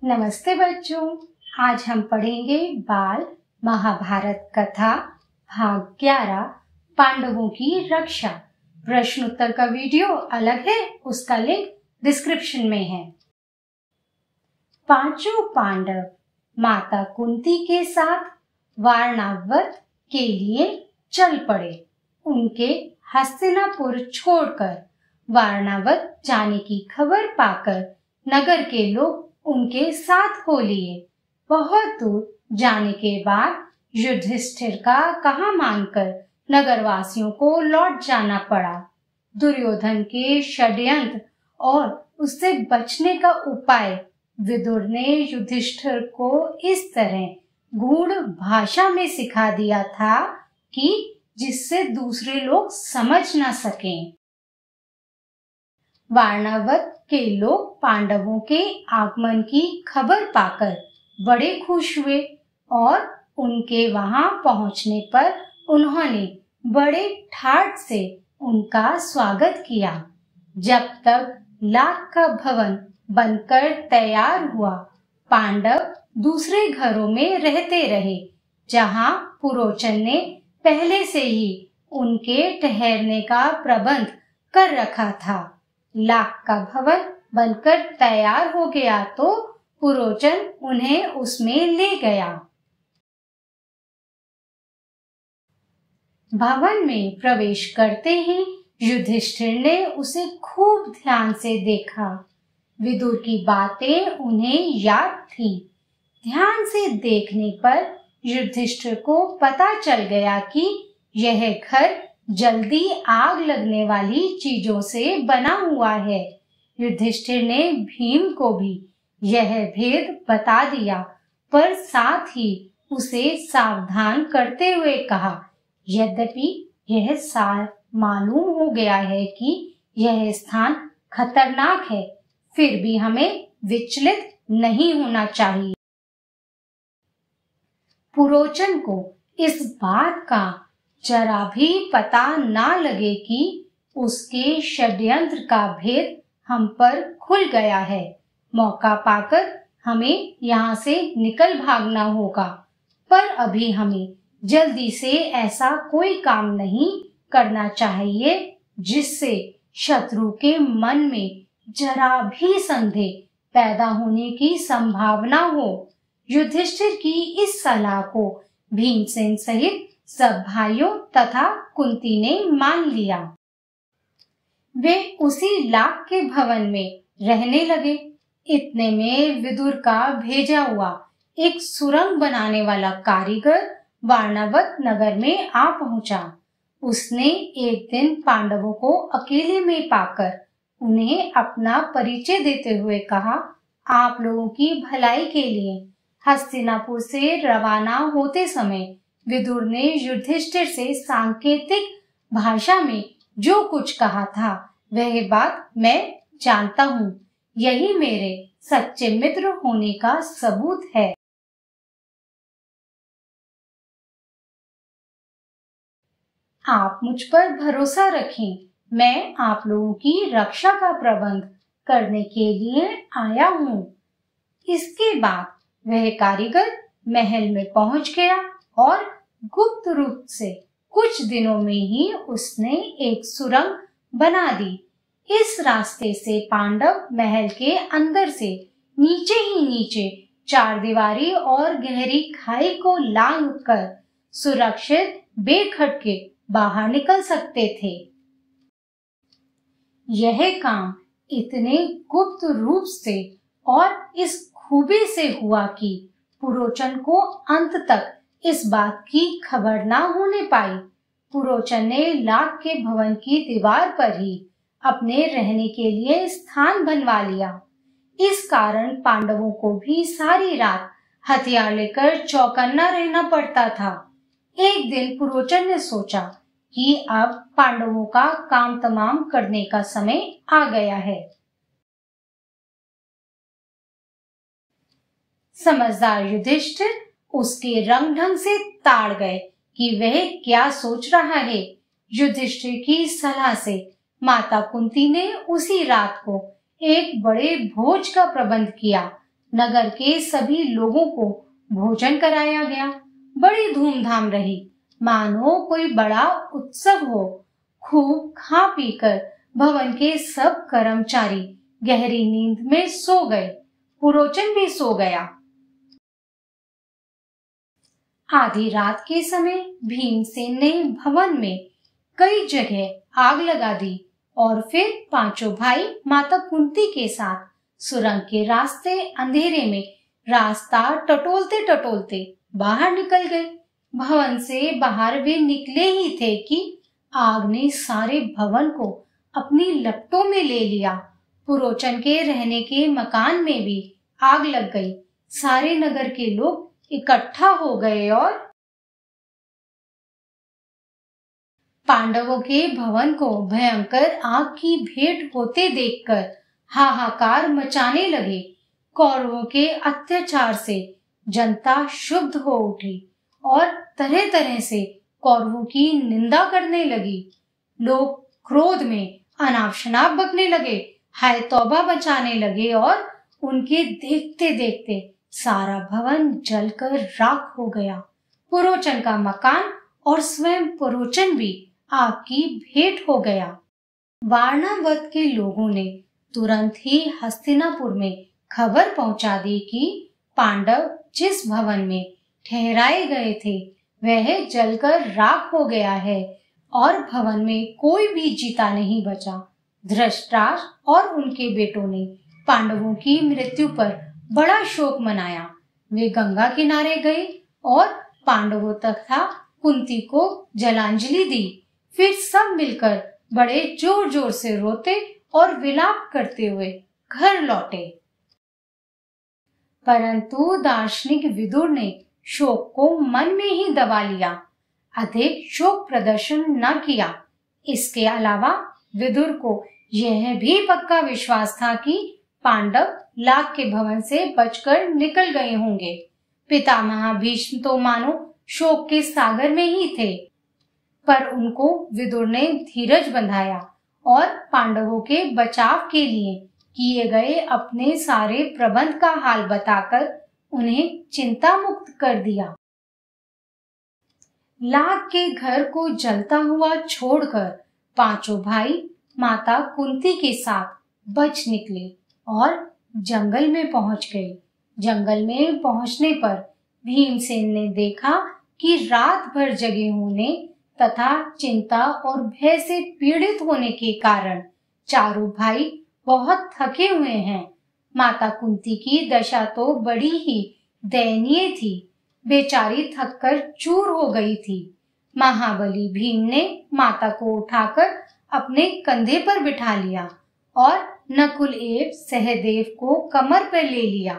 नमस्ते बच्चों, आज हम पढ़ेंगे बाल महाभारत कथा भाग 11 पांडवों की रक्षा। प्रश्न उत्तर का वीडियो अलग है, उसका लिंक डिस्क्रिप्शन में है। पांचों पांडव माता कुंती के साथ वारणावत के लिए चल पड़े। उनके हस्तिनापुर छोड़कर वारणावत जाने की खबर पाकर नगर के लोग उनके साथ हो लिए। बहुत दूर जाने के बाद युधिष्ठिर का कहा मानकर नगरवासियों को लौट जाना पड़ा। दुर्योधन के षड्यंत्र और उससे बचने का उपाय विदुर ने युधिष्ठिर को इस तरह गूढ़ भाषा में सिखा दिया था कि जिससे दूसरे लोग समझ न सकें। वारणावत के लोग पांडवों के आगमन की खबर पाकर बड़े खुश हुए और उनके वहां पहुंचने पर उन्होंने बड़े ठाठ से उनका स्वागत किया। जब तक लाख का भवन बनकर तैयार हुआ, पांडव दूसरे घरों में रहते रहे, जहां पुरोचन ने पहले से ही उनके ठहरने का प्रबंध कर रखा था। लाख का भवन बनकर तैयार हो गया तो पुरोचन उन्हें उसमें ले गया। भवन में प्रवेश करते ही युधिष्ठिर ने उसे खूब ध्यान से देखा। विदुर की बातें उन्हें याद थी। ध्यान से देखने पर युधिष्ठिर को पता चल गया कि यह घर जल्दी आग लगने वाली चीजों से बना हुआ है। युधिष्ठिर ने भीम को भी यह भेद बता दिया, पर साथ ही उसे सावधान करते हुए कहा, यद्यपि यह साफ मालूम हो गया है कि यह स्थान खतरनाक है, फिर भी हमें विचलित नहीं होना चाहिए। पुरोचन को इस बात का जरा भी पता ना लगे कि उसके षड्यंत्र का भेद हम पर खुल गया है। मौका पाकर हमें यहाँ से निकल भागना होगा, पर अभी हमें जल्दी से ऐसा कोई काम नहीं करना चाहिए जिससे शत्रु के मन में जरा भी संदेह पैदा होने की संभावना हो। युधिष्ठिर की इस सलाह को भीमसेन सहित सब भाइयों तथा कुंती ने मान लिया। वे उसी लाख के भवन में रहने लगे। इतने में विदुर का भेजा हुआ एक सुरंग बनाने वाला कारीगर वारणावत नगर में आ पहुंचा। उसने एक दिन पांडवों को अकेले में पाकर उन्हें अपना परिचय देते हुए कहा, आप लोगों की भलाई के लिए हस्तिनापुर से रवाना होते समय विदुर ने युधिष्ठिर से सांकेतिक भाषा में जो कुछ कहा था, वह बात मैं जानता हूँ। यही मेरे सच्चे मित्र होने का सबूत है। आप मुझ पर भरोसा रखें, मैं आप लोगों की रक्षा का प्रबंध करने के लिए आया हूँ। इसके बाद वह कारीगर महल में पहुंच गया और गुप्त रूप से कुछ दिनों में ही उसने एक सुरंग बना दी। इस रास्ते से पांडव महल के अंदर से नीचे ही नीचे चार दीवारी और गहरी खाई को लांघ कर सुरक्षित बेखटके बाहर निकल सकते थे। यह काम इतने गुप्त रूप से और इस खूबी से हुआ कि पुरोचन को अंत तक इस बात की खबर ना होने पाई। पुरोचन ने लाख के भवन की दीवार पर ही अपने रहने के लिए स्थान बनवा लिया। इस कारण पांडवों को भी सारी रात हथियार लेकर चौकन्ना रहना पड़ता था। एक दिन पुरोचन ने सोचा कि अब पांडवों का काम तमाम करने का समय आ गया है। समझदार युधिष्ठिर उसके रंग ढंग से ताड़ गए कि वह क्या सोच रहा है। युधिष्ठिर की सलाह से माता कुंती ने उसी रात को एक बड़े भोज का प्रबंध किया, नगर के सभी लोगों को भोजन कराया गया। बड़ी धूमधाम रही, मानो कोई बड़ा उत्सव हो। खूब खा पीकर भवन के सब कर्मचारी गहरी नींद में सो गए। पुरोचन भी सो गया। आधी रात के समय भीमसेन ने भवन में कई जगह आग लगा दी और फिर पांचों भाई माता कुंती के साथ सुरंग के रास्ते अंधेरे में रास्ता टटोलते टटोलते बाहर निकल गए। भवन से बाहर वे निकले ही थे कि आग ने सारे भवन को अपनी लपटों में ले लिया। पुरोचन के रहने के मकान में भी आग लग गई। सारे नगर के लोग इकट्ठा हो गए और पांडवों के भवन को भयंकर आग की भेंट होते देखकर हाहाकार मचाने लगे। कौरवों के अत्याचार से जनता क्षुब्ध हो उठी और तरह तरह से कौरवों की निंदा करने लगी। लोग क्रोध में अनाप शनाप बकने लगे, हाय तौबा मचाने लगे और उनके देखते देखते सारा भवन जलकर राख हो गया। पुरोचन का मकान और स्वयं पुरोचन भी आग की भेंट हो गया। वारणावत के लोगों ने तुरंत ही हस्तिनापुर में खबर पहुंचा दी कि पांडव जिस भवन में ठहराए गए थे वह जलकर राख हो गया है और भवन में कोई भी जीता नहीं बचा। धृतराष्ट्र और उनके बेटों ने पांडवों की मृत्यु पर बड़ा शोक मनाया। वे गंगा किनारे गए और पांडवों तथा कुंती को जलांजलि दी। फिर सब मिलकर बड़े जोर जोर से रोते और विलाप करते हुए घर लौटे। परंतु दार्शनिक विदुर ने शोक को मन में ही दबा लिया, अधिक शोक प्रदर्शन न किया। इसके अलावा विदुर को यह भी पक्का विश्वास था कि पांडव लाख के भवन से बचकर निकल गए होंगे। पितामह भीष्म तो मानो शोक के सागर में ही थे, पर उनको विदुर ने धीरज बंधाया और पांडवों के बचाव के लिए किए गए अपने सारे प्रबंध का हाल बताकर उन्हें चिंता मुक्त कर दिया। लाख के घर को जलता हुआ छोड़कर पांचों भाई माता कुंती के साथ बच निकले और जंगल में पहुंच गए। जंगल में पहुंचने पर भीमसेन ने देखा कि रात भर जगे होने तथा चिंता और भय से पीड़ित होने के कारण चारों भाई बहुत थके हुए हैं। माता कुंती की दशा तो बड़ी ही दयनीय थी। बेचारी थककर चूर हो गई थी। महाबली भीम ने माता को उठाकर अपने कंधे पर बिठा लिया और नकुल एवं सहदेव को कमर पर ले लिया।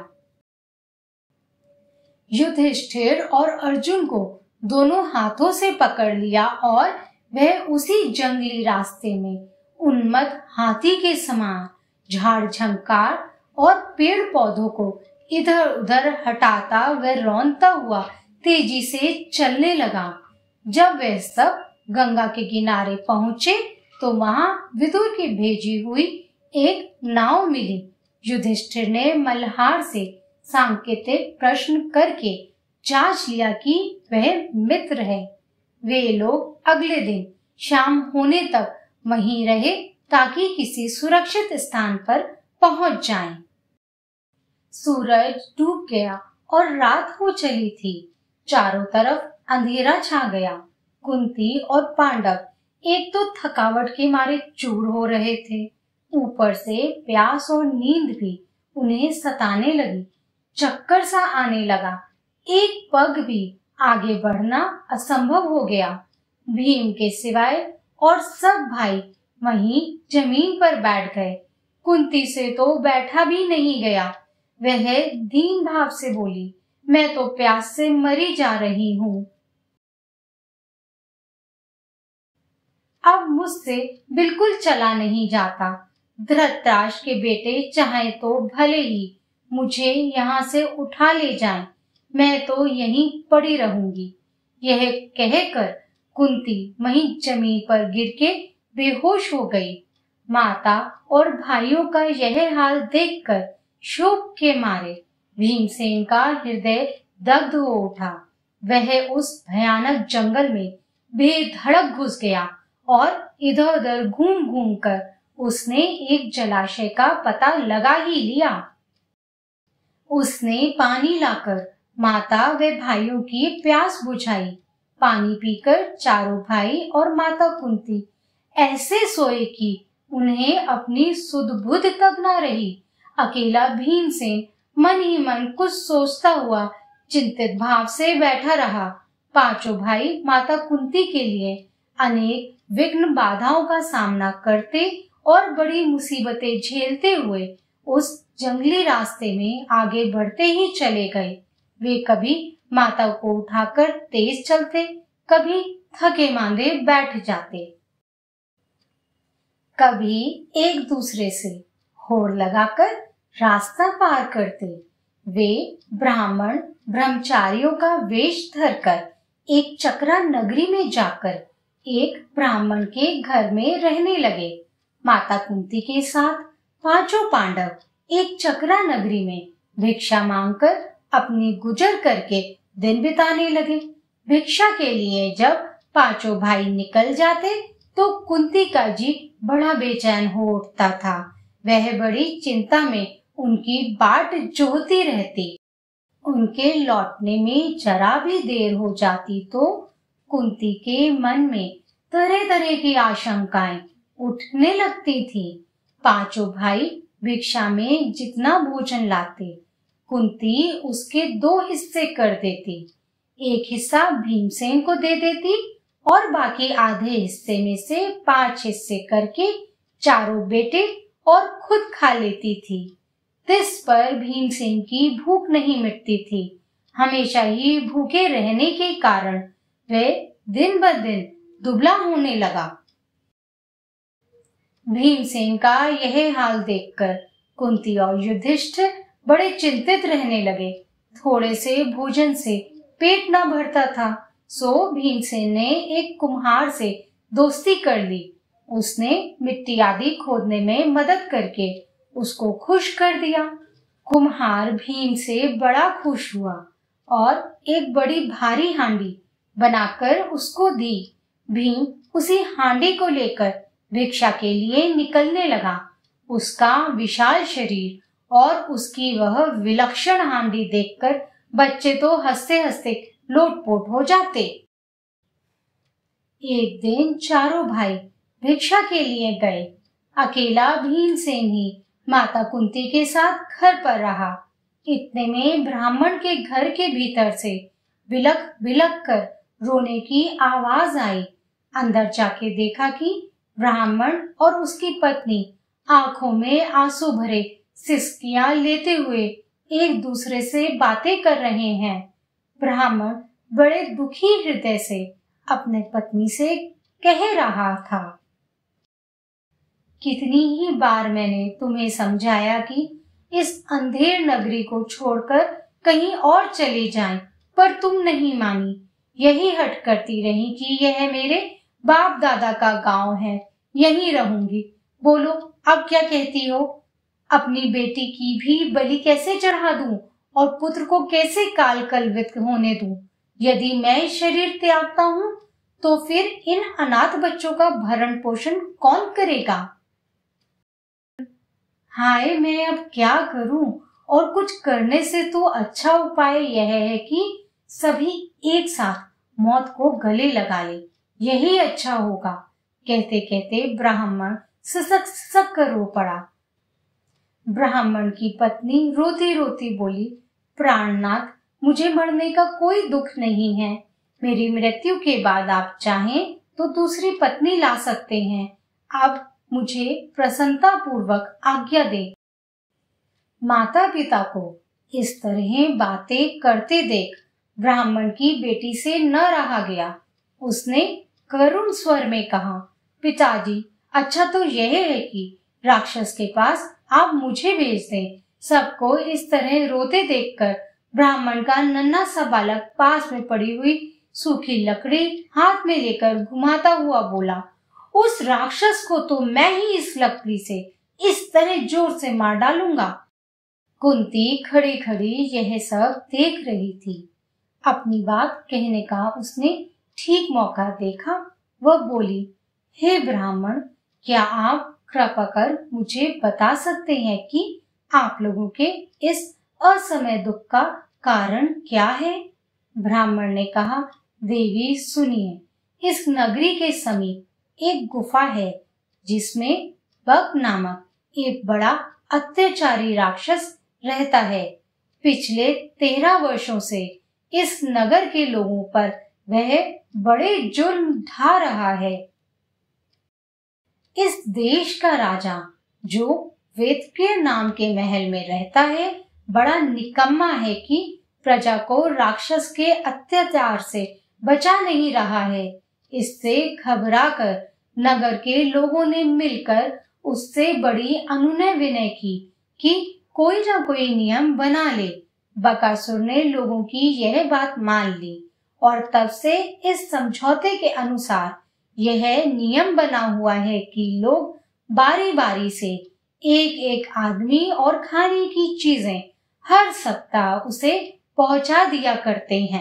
युधिष्ठिर और अर्जुन को दोनों हाथों से पकड़ लिया और वह उसी जंगली रास्ते में उन्मत्त हाथी के समान झाड़ झंकार और पेड़ पौधों को इधर उधर हटाता व रौंदता हुआ तेजी से चलने लगा। जब वे सब गंगा के किनारे पहुंचे तो वहां विदुर की भेजी हुई एक नाव मिली। युधिष्ठिर ने मल्हार से सांकेतिक प्रश्न करके जांच लिया कि वह मित्र है। वे लोग अगले दिन शाम होने तक वहीं रहे ताकि किसी सुरक्षित स्थान पर पहुंच जाएं। सूरज डूब गया और रात हो चली थी। चारों तरफ अंधेरा छा गया। कुंती और पांडव एक तो थकावट के मारे चूर हो रहे थे, ऊपर से प्यास और नींद भी उन्हें सताने लगी। चक्कर सा आने लगा। एक पग भी आगे बढ़ना असंभव हो गया। भीम के सिवाय और सब भाई वहीं जमीन पर बैठ गए। कुंती से तो बैठा भी नहीं गया। वह दीन भाव से बोली, मैं तो प्यास से मरी जा रही हूँ। अब मुझसे बिल्कुल चला नहीं जाता। धृतराष्ट्र के बेटे चाहे तो भले ही मुझे यहाँ से उठा ले जाएं, मैं तो यहीं पड़ी रहूंगी। यह कहकर कुंती वहीं जमीन पर गिर के बेहोश हो गई। माता और भाइयों का यह हाल देखकर शोक के मारे भीमसेन का हृदय दग्ध हो उठा। वह उस भयानक जंगल में बेधड़क घुस गया और इधर उधर घूम घूम कर उसने एक जलाशय का पता लगा ही लिया। उसने पानी लाकर माता व भाइयों की प्यास बुझाई। पानी पीकर चारों भाई और माता कुंती ऐसे सोए कि उन्हें अपनी सुध बुध तक न रही। अकेला भीमसेन मन ही मन कुछ सोचता हुआ चिंतित भाव से बैठा रहा। पांचों भाई माता कुंती के लिए अनेक विघ्न बाधाओं का सामना करते और बड़ी मुसीबतें झेलते हुए उस जंगली रास्ते में आगे बढ़ते ही चले गए। वे कभी माता को उठाकर तेज चलते, कभी थके मांदे बैठ जाते, कभी एक दूसरे से होड़ लगाकर रास्ता पार करते। वे ब्राह्मण ब्रह्मचारियों का वेश धरकर एक चक्रा नगरी में जाकर एक ब्राह्मण के घर में रहने लगे। माता कुंती के साथ पांचों पांडव एक चक्रा नगरी में भिक्षा मांगकर अपनी गुजर करके दिन बिताने लगे। भिक्षा के लिए जब पांचों भाई निकल जाते तो कुंती का जी बड़ा बेचैन हो उठता था। वह बड़ी चिंता में उनकी बाट जोहती रहती। उनके लौटने में जरा भी देर हो जाती तो कुंती के मन में तरह तरह की आशंकाएं उठने लगती थी। पांचों भाई भिक्षा में जितना भोजन लाते, कुंती उसके 2 हिस्से कर देती। एक हिस्सा भीमसेन को दे देती और बाकी आधे हिस्से में से 5 हिस्से करके चारों बेटे और खुद खा लेती थी। इस पर भीमसेन की भूख नहीं मिटती थी। हमेशा ही भूखे रहने के कारण वह दिन ब दिन दुबला होने लगा। भीमसेन का यह हाल देखकर कुंती और युधिष्ठिर बड़े चिंतित रहने लगे। थोड़े से भोजन से पेट न भरता था, सो भीमसेन ने एक कुम्हार से दोस्ती कर ली। उसने मिट्टी आदि खोदने में मदद करके उसको खुश कर दिया। कुम्हार भीम से बड़ा खुश हुआ और एक बड़ी भारी हांडी बनाकर उसको दी। भीम उसी हांडी को लेकर भिक्षा के लिए निकलने लगा। उसका विशाल शरीर और उसकी वह विलक्षण हांडी देखकर बच्चे तो हंसते हंसते लोटपोट हो जाते। एक दिन चारों भाई भिक्षा के लिए गए। अकेला भीमसेन ही माता कुंती के साथ घर पर रहा। इतने में ब्राह्मण के घर के भीतर से बिलख बिलख कर रोने की आवाज आई। अंदर जाके देखा कि ब्राह्मण और उसकी पत्नी आंखों में आंसू भरे सिसकियां लेते हुए एक दूसरे से बातें कर रहे हैं। ब्राह्मण बड़े दुखी हृदय से अपने पत्नी से कह रहा था, कितनी ही बार मैंने तुम्हें समझाया कि इस अंधेर नगरी को छोड़कर कहीं और चले जाएं, पर तुम नहीं मानी। यही हट करती रही कि यह मेरे बाप दादा का गांव है, यहीं रहूंगी। बोलो अब क्या कहती हो? अपनी बेटी की भी बलि कैसे चढ़ा दूं और पुत्र को कैसे काल कलवित होने दूं? यदि मैं शरीर त्यागता हूं तो फिर इन अनाथ बच्चों का भरण पोषण कौन करेगा? हाय, मैं अब क्या करूं? और कुछ करने से तो अच्छा उपाय यह है कि सभी एक साथ मौत को गले लगा ले, यही अच्छा होगा। कहते कहते ब्राह्मण ससक ससक कर रो पड़ा। ब्राह्मण की पत्नी रोती रोती बोली, प्राणनाथ, मुझे मरने का कोई दुख नहीं है। मेरी मृत्यु के बाद आप चाहें तो दूसरी पत्नी ला सकते हैं। अब मुझे प्रसन्नता पूर्वक आज्ञा दे। माता पिता को इस तरह बातें करते देख ब्राह्मण की बेटी से न रहा गया। उसने करुण स्वर में कहा, पिताजी, अच्छा तो यह है कि राक्षस के पास आप मुझे भेज दें। सबको इस तरह रोते देखकर ब्राह्मण का नन्हा सा बालक पास में पड़ी हुई सूखी लकड़ी हाथ में लेकर घुमाता हुआ बोला, उस राक्षस को तो मैं ही इस लकड़ी से इस तरह जोर से मार डालूंगा। कुंती खड़ी खड़ी यह सब देख रही थी। अपनी बात कहने का उसने ठीक मौका देखा। वह बोली, हे ब्राह्मण, क्या आप कृपा कर मुझे बता सकते हैं कि आप लोगों के इस असमय दुख का कारण क्या है? ब्राह्मण ने कहा, देवी सुनिए, इस नगरी के समीप एक गुफा है जिसमें बक नामक एक बड़ा अत्याचारी राक्षस रहता है। पिछले 13 वर्षों से इस नगर के लोगों पर वह बड़े जुर्म ढा रहा है। इस देश का राजा, जो वेदप्रिय नाम के महल में रहता है, बड़ा निकम्मा है कि प्रजा को राक्षस के अत्याचार से बचा नहीं रहा है। इससे घबराकर नगर के लोगों ने मिलकर उससे बड़ी अनुनय विनय की कि कोई ना कोई नियम बना ले। बकासुर ने लोगों की यह बात मान ली और तब से इस समझौते के अनुसार यह नियम बना हुआ है कि लोग बारी बारी से एक एक आदमी और खाने की चीजें हर सप्ताह उसे पहुंचा दिया करते हैं।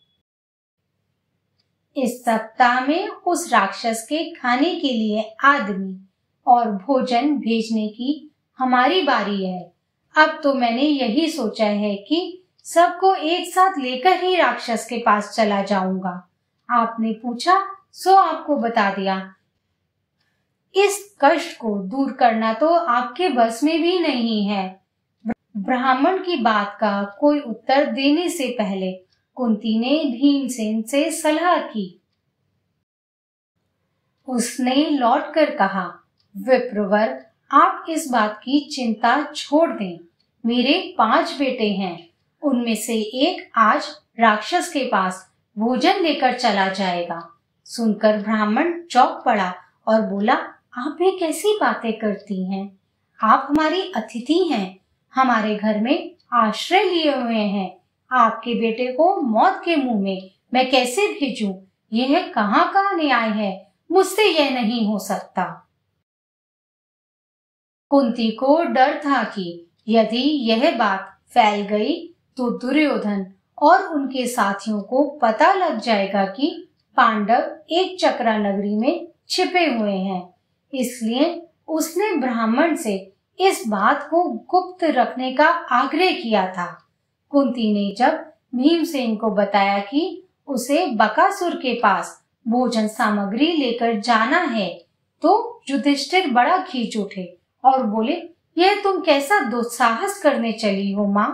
इस सप्ताह में उस राक्षस के खाने के लिए आदमी और भोजन भेजने की हमारी बारी है। अब तो मैंने यही सोचा है कि सबको एक साथ लेकर ही राक्षस के पास चला जाऊंगा। आपने पूछा सो आपको बता दिया। इस कष्ट को दूर करना तो आपके बस में भी नहीं है। ब्राह्मण की बात का कोई उत्तर देने से पहले कुंती ने भीमसेन से सलाह की। उसने लौटकर कहा, विप्रवर, आप इस बात की चिंता छोड़ दें। मेरे 5 बेटे हैं, उनमें से एक आज राक्षस के पास भोजन लेकर चला जाएगा। सुनकर ब्राह्मण चौंक पड़ा और बोला, आप भी कैसी बातें करती हैं? आप हमारी अतिथि हैं, हमारे घर में आश्रय लिए हुए हैं। आपके बेटे को मौत के मुंह में मैं कैसे भेजूं? यह कहाँ का न्याय है? मुझसे यह नहीं हो सकता। कुंती को डर था कि यदि यह बात फैल गई तो दुर्योधन और उनके साथियों को पता लग जाएगा कि पांडव एक चक्रा नगरी में छिपे हुए हैं। इसलिए उसने ब्राह्मण से इस बात को गुप्त रखने का आग्रह किया था। कुंती ने जब भीमसेन को बताया कि उसे बकासुर के पास भोजन सामग्री लेकर जाना है, तो युधिष्ठिर बड़ा खींच उठे और बोले, यह तुम कैसा दुस्साहस करने चली हो माँ?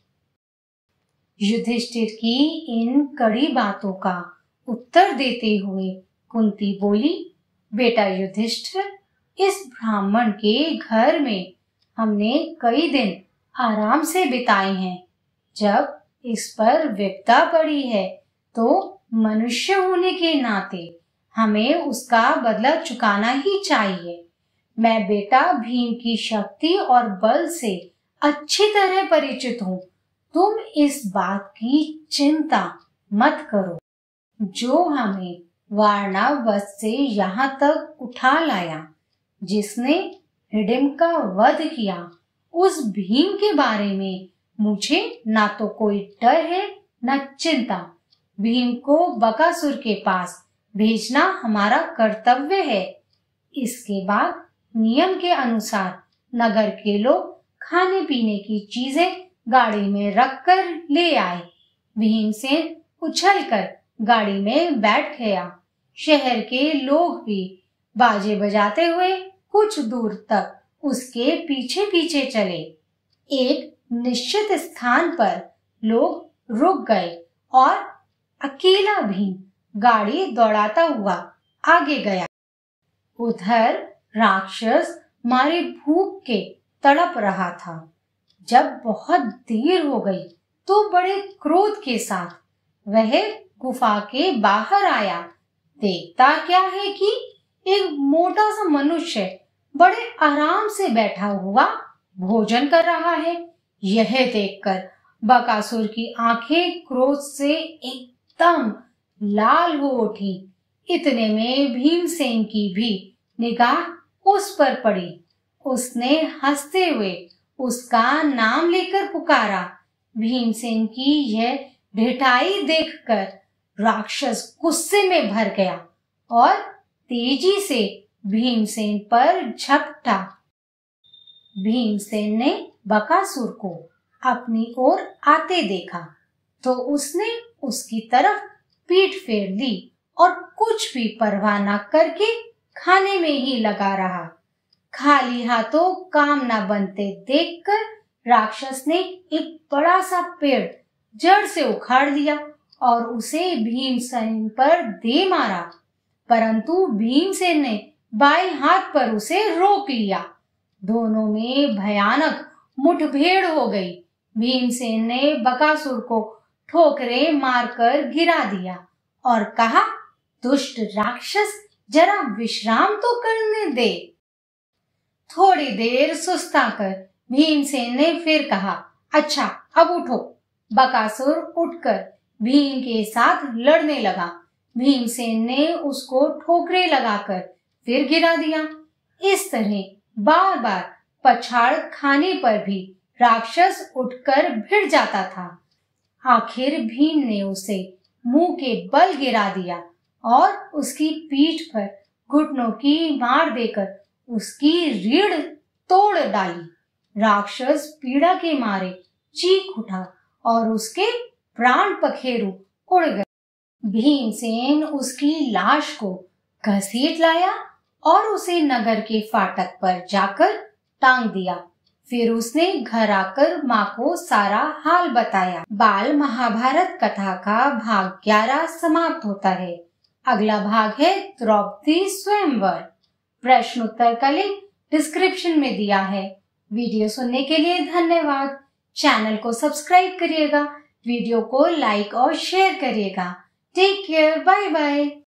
युधिष्ठिर की इन कड़ी बातों का उत्तर देते हुए कुंती बोली, बेटा युधिष्ठिर, इस ब्राह्मण के घर में हमने कई दिन आराम से बिताए हैं। जब इस पर विपदा पड़ी है तो मनुष्य होने के नाते हमें उसका बदला चुकाना ही चाहिए। मैं बेटा भीम की शक्ति और बल से अच्छी तरह परिचित हूँ। तुम इस बात की चिंता मत करो। जो हमें वारणावत से यहाँ तक उठा लाया, जिसने हिडिंब का वध किया, उस भीम के बारे में मुझे ना तो कोई डर है न चिंता। भीम को बकासुर के पास भेजना हमारा कर्तव्य है। इसके बाद नियम के अनुसार नगर के लोग खाने पीने की चीजें गाड़ी में रखकर ले आए। भीमसेन उछलकर गाड़ी में बैठ गया। शहर के लोग भी बाजे बजाते हुए कुछ दूर तक उसके पीछे पीछे चले। एक निश्चित स्थान पर लोग रुक गए और अकेला भीम गाड़ी दौड़ाता हुआ आगे गया। उधर राक्षस मारे भूख के तड़प रहा था। जब बहुत देर हो गई तो बड़े क्रोध के साथ वह गुफा के बाहर आया। देखता क्या है कि एक मोटा सा मनुष्य बड़े आराम से बैठा हुआ भोजन कर रहा है। यह देखकर बकासुर की आंखें क्रोध से एकदम लाल हो उठी। इतने में भीमसेन की भी निगाह उस पर पड़ी। उसने हंसते हुए उसका नाम लेकर पुकारा। भीमसेन की यह ढिठाई देखकर राक्षस गुस्से में भर गया और तेजी से भीमसेन पर झपटा। भीमसेन ने बकासुर को अपनी ओर आते देखा तो उसने उसकी तरफ पीठ फेर ली और कुछ भी परवाह न करके खाने में ही लगा रहा। खाली हाथों काम न बनते देखकर राक्षस ने एक बड़ा सा पेड़ जड़ से उखाड़ लिया और उसे भीमसेन पर दे मारा, परंतु भीमसेन ने बाएं हाथ पर उसे रोक लिया। दोनों में भयानक मुठभेड़ हो गई। भीमसेन ने बकासुर को ठोकरे मारकर गिरा दिया और कहा, दुष्ट राक्षस, जरा विश्राम तो करने दे। थोड़ी देर सुस्ताकर भीमसेन ने फिर कहा, अच्छा अब उठो। बकासुर उठकर भीम के साथ लड़ने लगा। भीमसेन ने उसको ठोकरे लगाकर फिर गिरा दिया। इस तरह बार बार पछाड़ खाने पर भी राक्षस उठकर भिड़ जाता था। आखिर भीम ने उसे मुंह के बल गिरा दिया और उसकी पीठ पर घुटनों की मार देकर उसकी रीढ़ तोड़ डाली। राक्षस पीड़ा के मारे चीख उठा और उसके प्राण पखेरु उड़ गए। भीमसेन उसकी लाश को घसीट लाया और उसे नगर के फाटक पर जाकर टांग दिया। फिर उसने घर आकर माँ को सारा हाल बताया। बाल महाभारत कथा का भाग 11 समाप्त होता है। अगला भाग है द्रौपदी स्वयंवर। प्रश्न उत्तर का लिंक डिस्क्रिप्शन में दिया है। वीडियो सुनने के लिए धन्यवाद। चैनल को सब्सक्राइब करिएगा, वीडियो को लाइक और शेयर करिएगा। Take care, bye bye.